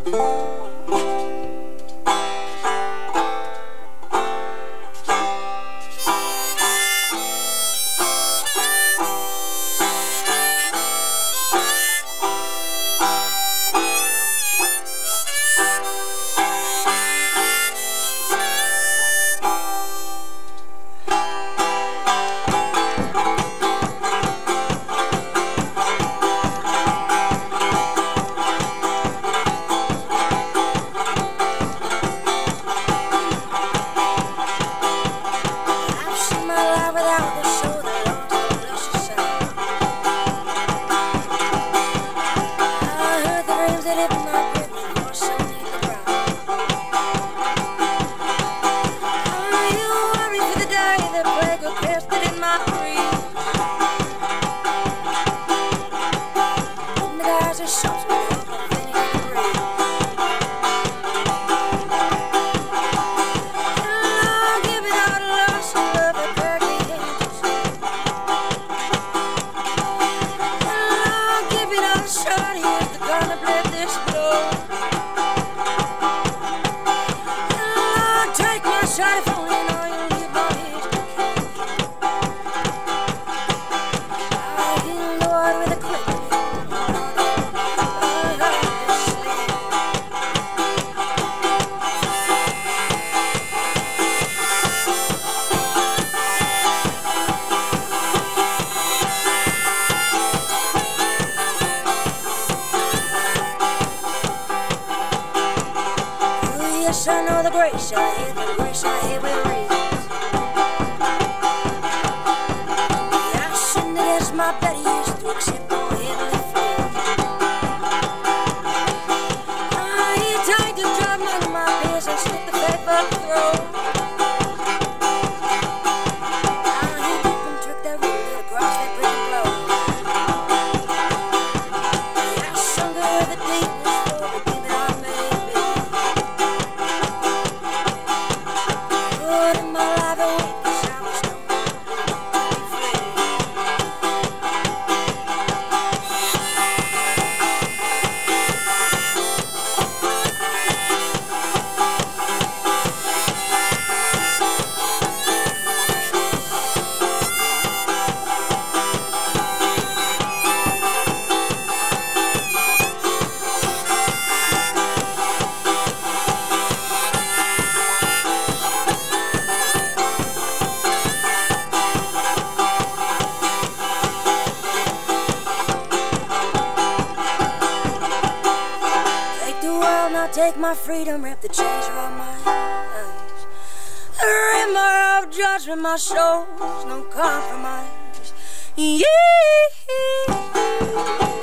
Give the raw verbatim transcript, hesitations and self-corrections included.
Yes, I know the grace I hear, the grace I hear will raise. Yeah, I sinned against my better years to accept all heavenly fears. Ah, he tried to drive me to my peers and slip the faith up the road. Ah, he deep and took that road across that prison road. Yeah, I sunk her the deepest for the demon I may be. In my life, I witness I was known to be free. Take my freedom, wrap the chains around my eyes. The rimmer of judgment, my soul's no compromise. Yeah.